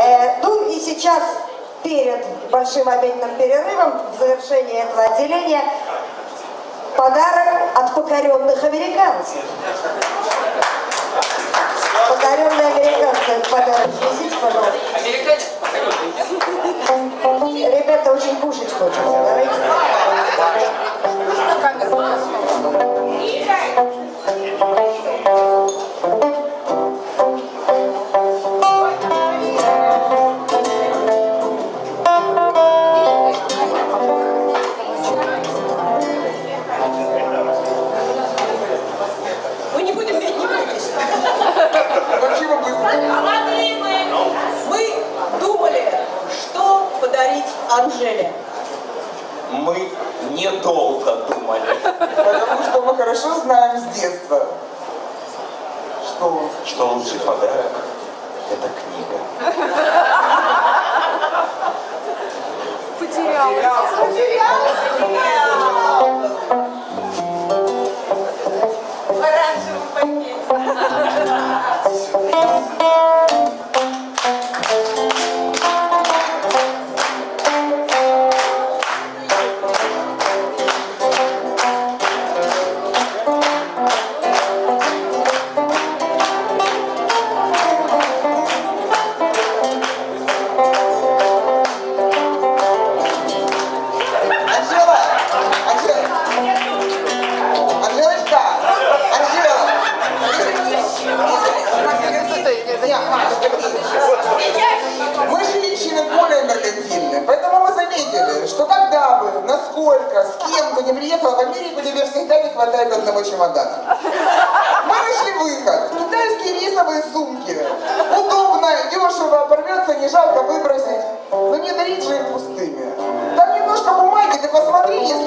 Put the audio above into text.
Ну и сейчас, перед большим обеденным перерывом, в завершении этого отделения, подарок от покоренных американцев. Покоренные американцы, это подарок. Несите, пожалуйста. Американец покоренный. Ребята очень кушать хочется. Давайте. Мы не будем петь, не бойтесь. Мы думали, что подарить Анжеле. Мы недолго думали. Потому что мы хорошо знаем с детства, Что лучший подарок – это книга. Мы женщины более меркантильны, поэтому мы заметили, что когда бы, насколько, с кем бы не приехала в Америку, тебе всегда не хватает одного чемодана. Мы нашли выход. Китайские рисовые сумки. Удобно, дешево, порвется, не жалко выбросить. Но не дарить же их пустыми. Там немножко бумаги, ты посмотри, если